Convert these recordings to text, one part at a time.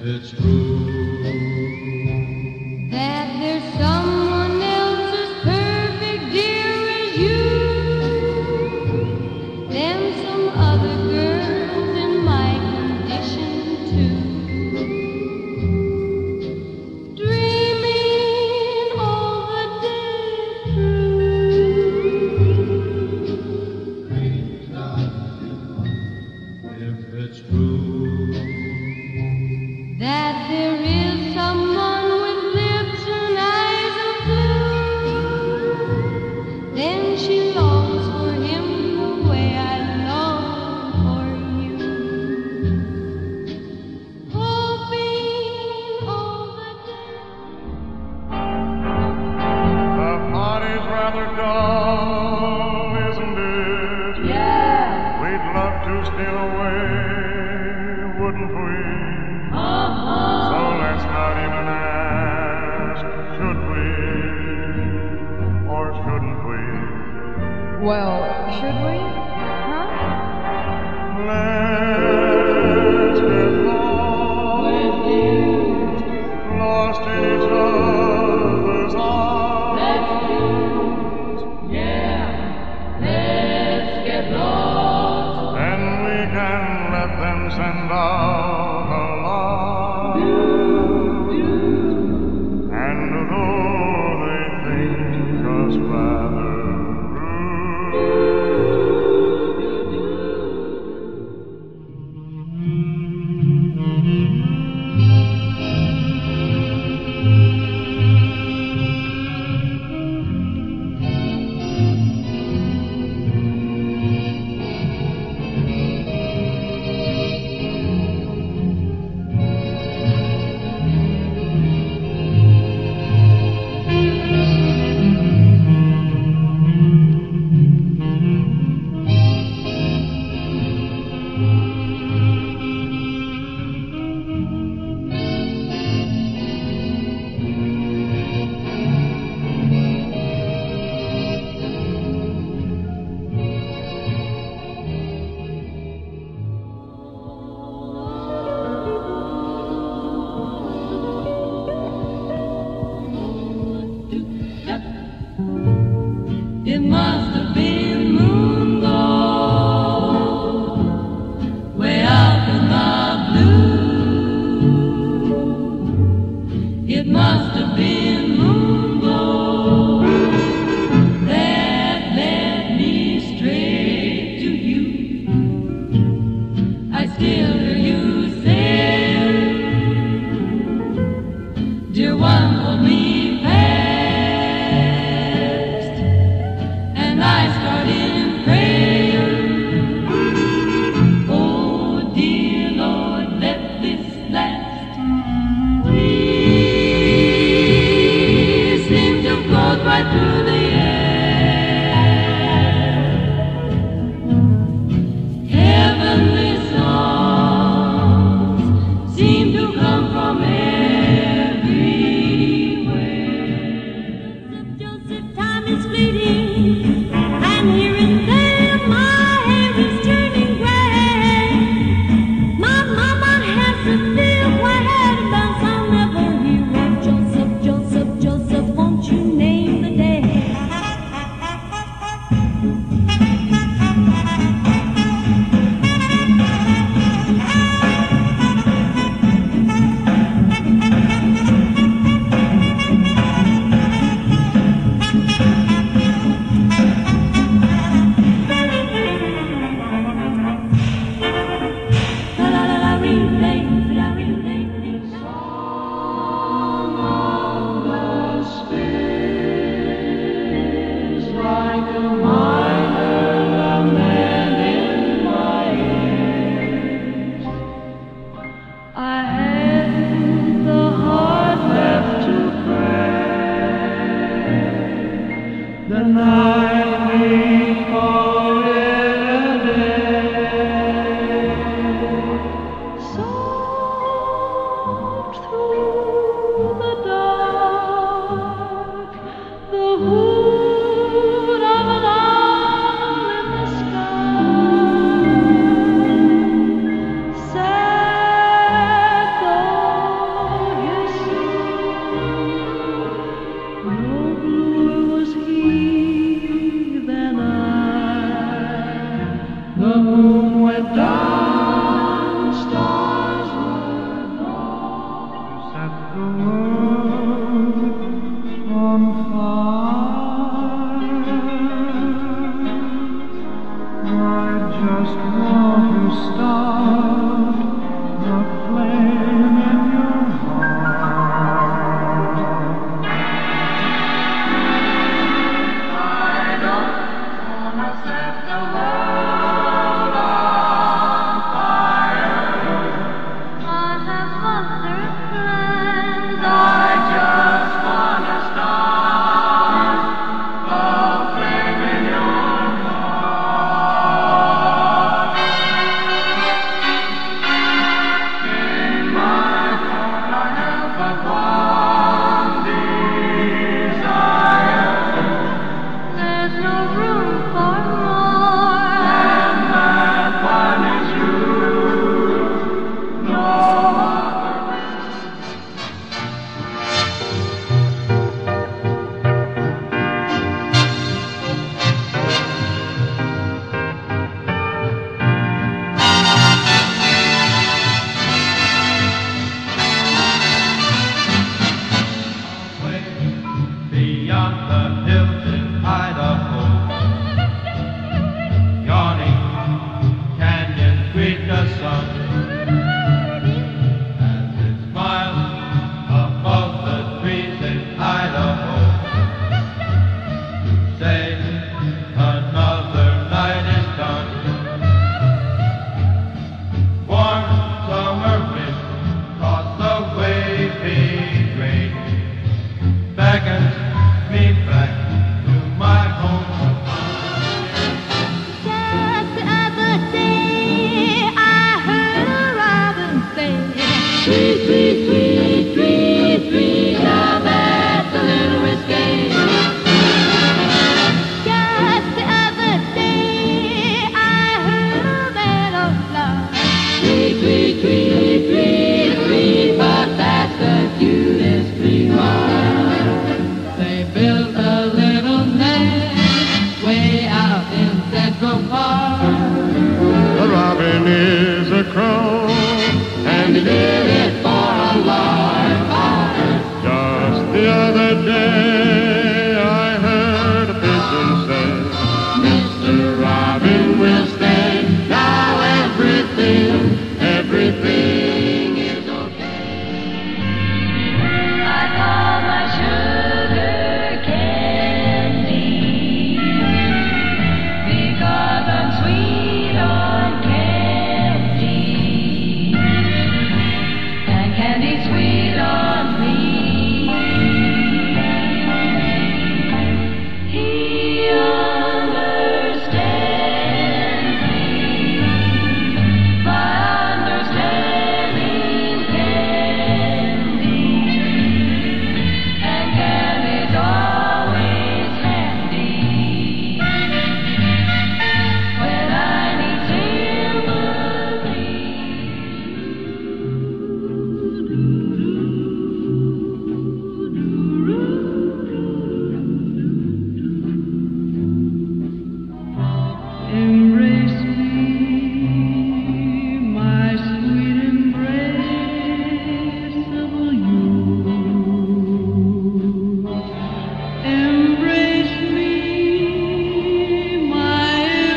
it's true that there's someone else as perfect, dear, as you, then some other girls in my condition too, dreaming all the day through. if it's true That there is someone with lips and eyes of blue, then she longs for him the way I long for you, hoping all the day. The party's rather dull, isn't it? Yeah. We'd love to steal away, wouldn't we? So let's not even ask, should we? Or shouldn't we? Well, should we? Huh? Let's get lost in each other's arms. And we can let them send out alarm. And though they think us rather It must have been moonlight, way out in the blue. It must have been moonlight that led me straight to you. I still hear you say, dear one, hold me fast, and I start in prayer. Oh, dear Lord, let this last. We the world on fire. I just want to start the flame in your heart. I don't wanna set the world on fire. I have other plans. I just wanna start the flame in your heart. In my heart I have but one desire, There's no room for more. and that one is you. No other. Way beyond the hills in Idaho, yawning canyons greet the sun as it smiles above the trees in Idaho. Say another night is done. Warm summer wind across the waving grain beckons me back to my home. Just the other day, I heard a robin say, "Sweet, sweet, sweet, sweet, sweet love at the little risque." Just the other day, I heard a meadow fly, "Sweet, sweet, sweet, sweet, sweet," but that's the cutest dream one. They built a little nest way out in Central Park. The robin is a crow, and he did it for a lark. Just the other day, I heard a pigeon say, "Mr. Robin will stay." Now everything is okay. I call my sugar candy because I'm sweet on candy, and candy's sweet on me. He understands me by understanding candy, and candy's always handy when I need Embrace me, my sweet embraceable you. Embrace me, my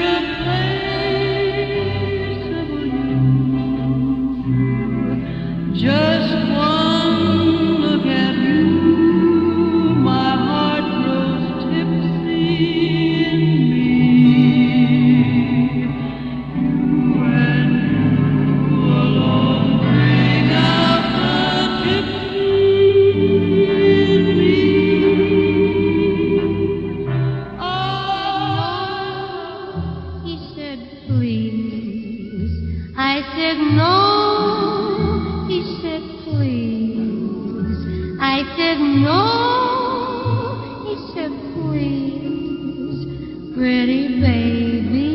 irreplaceable you. Just one look at you, my heart grows tipsy in me. You and you alone bring out the gypsy in me. Oh, he said, please. I said, no. He said, please. I said, no. He said, please. Pretty baby.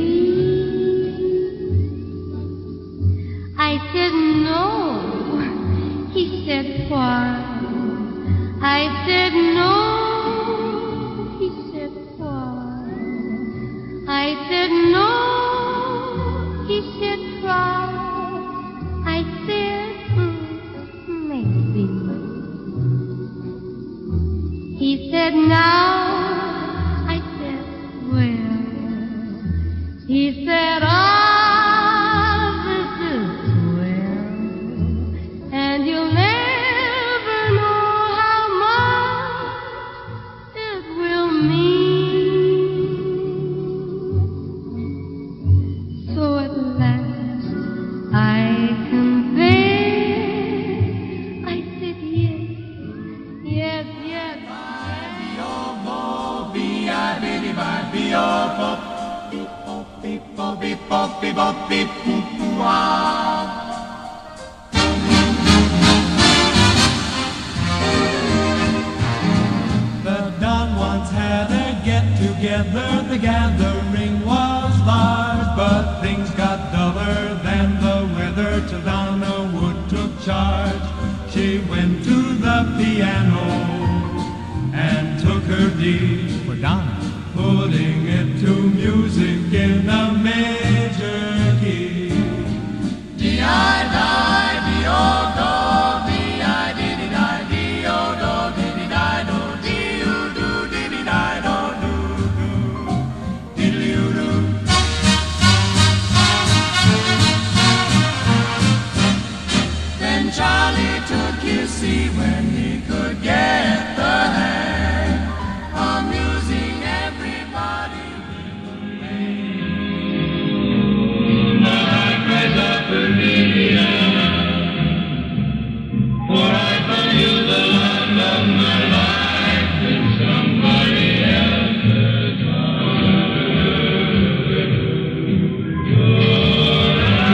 I said, no. He said, why? I said, no. He said, why? I said, no. He said, try. I said, maybe. beep, bop, beep, bop, beep, boop, boo, ah. The Don once had a get-together. The gathering was large, but things got duller than the weather till Donna Wood took charge. She went to the piano and took her D for Donna, putting it to music in a major key. D-I-D-I, D-O-Do, D-I-D-D-I, D-O-Do, D-D-I-Do, D-U-Do, D-D-I-Do, do-do, diddly-u-do. Then Charlie took his seat when he could get the hang, amusing everybody. For I found you the love of my life in somebody else's arms. Your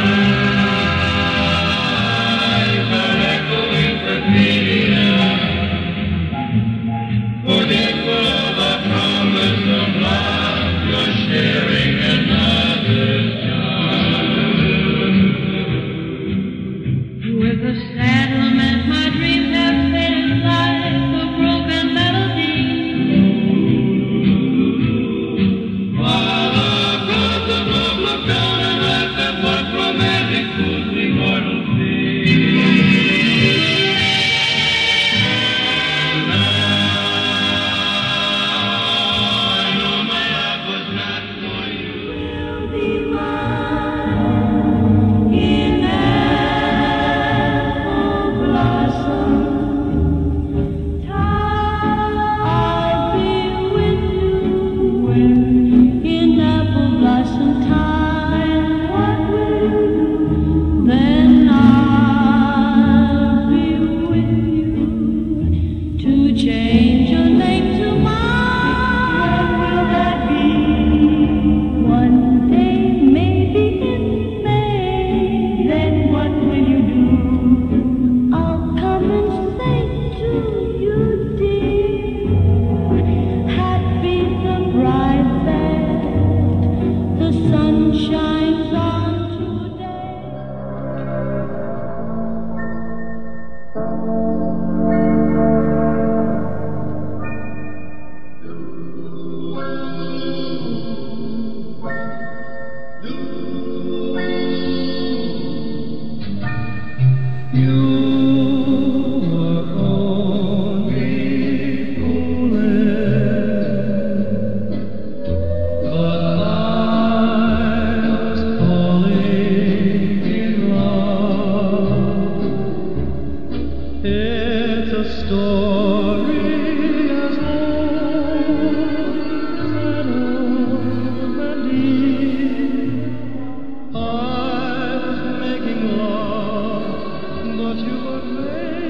eyes are echoing Arcadia, forgetful of the promise of love, you're sharing another's charm. With a sad lament, my dreams have faded like a broken melody. While across the road look down and laugh at what romantic fools we mortals be. Now I know my love was not for you. Be mine in apple blossom time. I'll be with you when in apple blossom time. What will you do? Then I'll be with you to change your name to mine. When will that be? One day, maybe in May. Then what will you do? I'll come and say to you, dear, happy the bright that the sun shines on today. You were only fooling, but I was falling in love. It's a story as old as Adam and Eve. I was making love, but you were